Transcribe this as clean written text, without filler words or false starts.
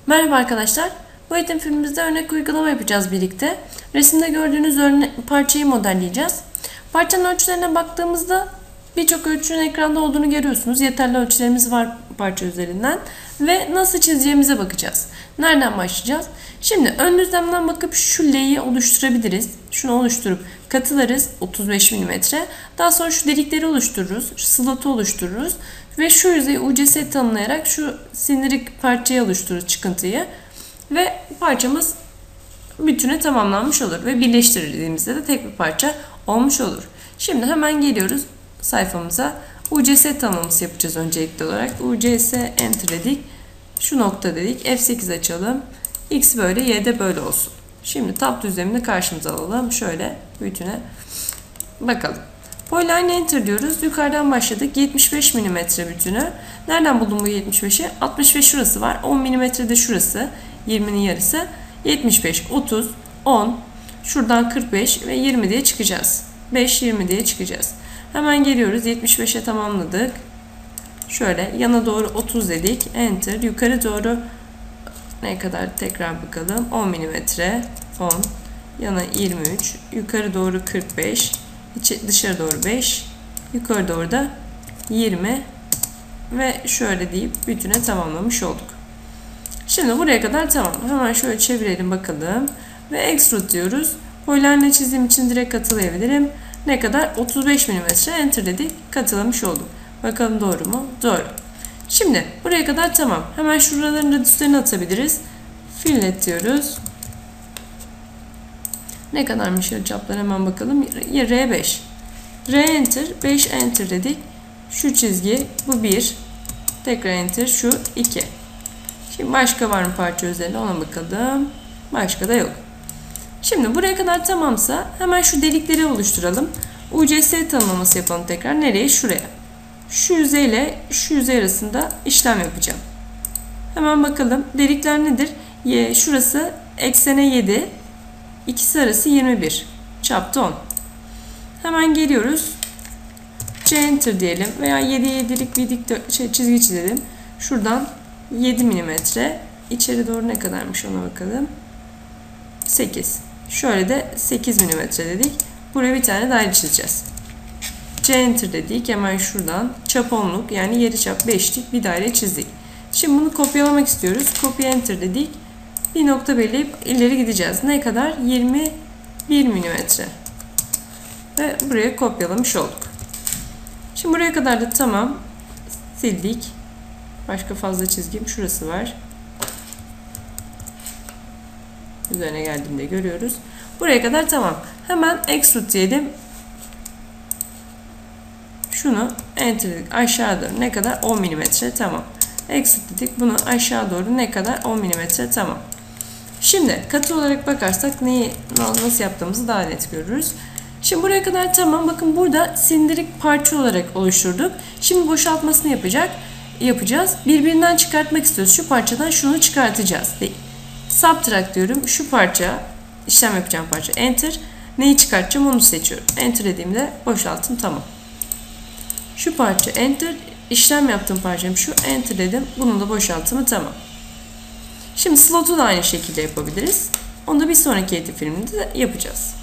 Merhaba arkadaşlar. Bu eğitim filmimizde örnek uygulama yapacağız birlikte. Resimde gördüğünüz parçayı modelleyeceğiz. Parçanın ölçülerine baktığımızda birçok ölçünün ekranda olduğunu görüyorsunuz. Yeterli ölçülerimiz var parça üzerinden. Ve nasıl çizeceğimize bakacağız. Nereden başlayacağız? Şimdi ön düzlemden bakıp şu L'yi oluşturabiliriz. Şunu oluşturup katılarız 35 mm. Daha sonra şu delikleri oluştururuz. Şu slotu oluştururuz. Ve şu yüzeyi UCS tanımlayarak şu sindirik parçayı oluştururuz, çıkıntıyı. Ve parçamız bütüne tamamlanmış olur. Ve birleştirdiğimizde de tek bir parça olmuş olur. Şimdi hemen geliyoruz sayfamıza. UCS tanımlaması yapacağız öncelikli olarak. UCS enter dedik. Şu nokta dedik. F8 açalım. X böyle, Y de böyle olsun. Şimdi tab düzlemini karşımıza alalım. Şöyle bütüne bakalım. Polyline enter diyoruz. Yukarıdan başladık. 75 mm bütünü. Nereden buldum bu 75'i? 65 şurası var. 10 mm de şurası. 20'nin yarısı. 75, 30, 10. Şuradan 45 ve 20 diye çıkacağız. 5, 20 diye çıkacağız. Hemen geliyoruz. 75'e tamamladık. Şöyle yana doğru 30 dedik. Enter. Yukarı doğru ne kadar tekrar bakalım. 10 mm. 10. Yana 23. Yukarı doğru 45. Dışarı doğru 5. Yukarı doğru da 20. Ve şöyle deyip bütüne tamamlamış olduk. Şimdi buraya kadar tamam. Hemen şöyle çevirelim bakalım. Ve extrude diyoruz. Polyline çizdiğim için direkt katılayabilirim. Ne kadar? 35 mm. Enter dedik. Katılamış olduk. Bakalım doğru mu? Doğru. Şimdi buraya kadar tamam. Hemen şuraların radüslerini atabiliriz. Fillet diyoruz. Ne kadarmış çaplar hemen bakalım. R5. R enter. 5 enter dedik. Şu çizgi bu 1. Tekrar enter. Şu 2. Şimdi başka var mı parça üzerinde ona bakalım. Başka da yok. Şimdi buraya kadar tamamsa hemen şu delikleri oluşturalım. UCS tanımlaması yapalım tekrar. Nereye? Şuraya. Şu yüzeyle şu yüzey arasında işlem yapacağım. Hemen bakalım. Delikler nedir? Şurası eksene 7. İkisi arası 21. Çapta 10. Hemen geliyoruz. C enter diyelim. Veya 7'lik bir çizgi çizelim. Şuradan 7 mm. İçeri doğru ne kadarmış ona bakalım. 8. Şöyle de 8 mm dedik. Buraya bir tane daire çizeceğiz. C enter dedik. Hemen şuradan çap 10'luk yani yarıçap 5'lik bir daire çizdik. Şimdi bunu kopyalamak istiyoruz. Copy enter dedik. Bir nokta belirleyip ileri gideceğiz. Ne kadar? 21 mm. Ve buraya kopyalamış olduk. Şimdi buraya kadar da tamam. Sildik. Başka fazla çizgim şurası var. Üzerine geldiğimde görüyoruz. Buraya kadar tamam. Hemen extrude diyelim. Şunu enter dedik. Aşağı doğru ne kadar? 10 mm. Tamam. Extrude dedik. Bunu aşağı doğru ne kadar? 10 mm. Tamam. Şimdi katı olarak bakarsak neyi nasıl yaptığımızı daha net görürüz. Şimdi buraya kadar tamam. Bakın burada sindirik parça olarak oluşturduk. Şimdi boşaltmasını yapacağız. Birbirinden çıkartmak istiyoruz. Şu parçadan şunu çıkartacağız. Subtract diyorum. Şu parça, işlem yapacağım parça. Enter. Neyi çıkartacağım onu seçiyorum. Enter dediğimde boşaltım tamam. Şu parça enter. İşlem yaptığım parçam şu. Enter dedim. Bunun da boşaltımı tamam. Şimdi slotu da aynı şekilde yapabiliriz. Onu da bir sonraki eğitim filminde de yapacağız.